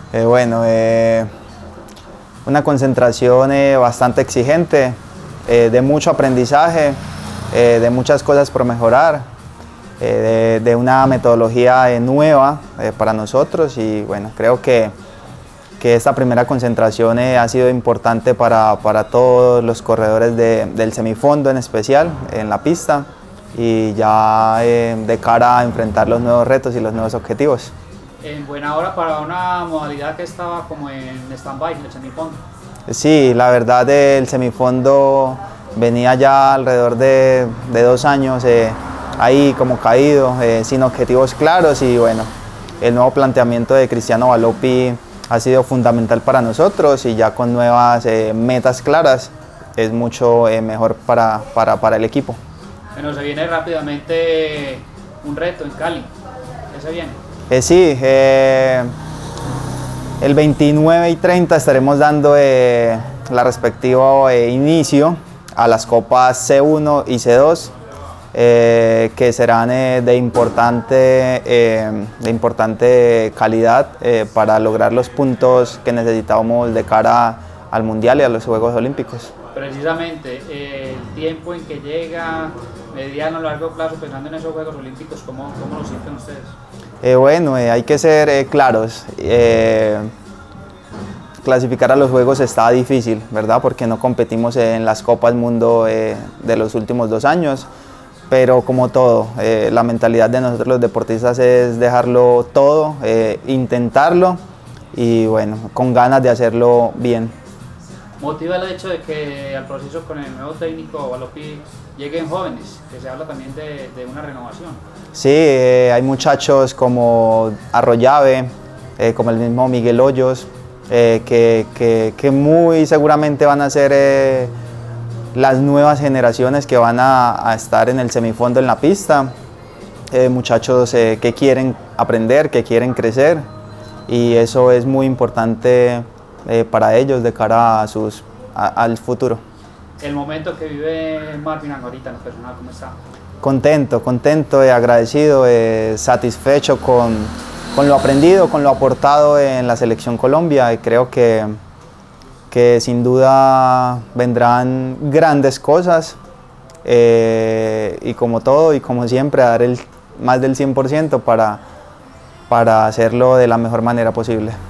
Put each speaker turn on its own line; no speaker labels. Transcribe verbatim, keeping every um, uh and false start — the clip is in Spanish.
Eh, bueno, eh, una concentración eh, bastante exigente, eh, de mucho aprendizaje, eh, de muchas cosas por mejorar, eh, de, de una metodología eh, nueva eh, para nosotros y bueno, creo que, que esta primera concentración eh, ha sido importante para, para todos los corredores de, del semifondo en especial en la pista y ya eh, de cara a enfrentar los nuevos retos y los nuevos objetivos.
En buena hora para una modalidad que estaba como en stand-by, en el semifondo.
Sí, la verdad el semifondo venía ya alrededor de, de dos años eh, ahí como caído, eh, sin objetivos claros y bueno, el nuevo planteamiento de Cristiano Valoppi ha sido fundamental para nosotros y ya con nuevas eh, metas claras es mucho eh, mejor para, para, para el equipo.
Bueno, se viene rápidamente un reto en Cali, ¿qué se viene?
Eh, sí, eh, el veintinueve y treinta estaremos dando eh, la respectiva eh, inicio a las copas C uno y C dos, eh, que serán eh, de, importante, eh, de importante calidad eh, para lograr los puntos que necesitamos de cara al Mundial y a los Juegos Olímpicos.
Precisamente, eh, el tiempo en que llega, mediano, largo plazo, pensando en esos Juegos Olímpicos, ¿cómo, cómo lo sienten ustedes?
Eh, bueno, eh, hay que ser eh, claros. Eh, clasificar a los Juegos está difícil, ¿verdad? Porque no competimos en las Copas Mundo eh, de los últimos dos años. Pero como todo, eh, la mentalidad de nosotros los deportistas es dejarlo todo, eh, intentarlo y bueno, con ganas de hacerlo bien.
¿Motiva el hecho de que al proceso con el nuevo técnico Valoppi lleguen jóvenes? Que se habla también de, de una renovación.
Sí, eh, hay muchachos como Arroyave, eh, como el mismo Miguel Hoyos, eh, que, que, que muy seguramente van a ser eh, las nuevas generaciones que van a, a estar en el semifondo en la pista. Eh, muchachos eh, que quieren aprender, que quieren crecer y eso es muy importante eh, para ellos de cara a sus, a, al futuro.
El momento que vive Marvin ahorita en lo personal, ¿cómo está?
Contento, contento, eh, agradecido, eh, satisfecho con, con lo aprendido, con lo aportado en la Selección Colombia y creo que, que sin duda vendrán grandes cosas eh, y como todo y como siempre dar el, más del cien por ciento para, para hacerlo de la mejor manera posible.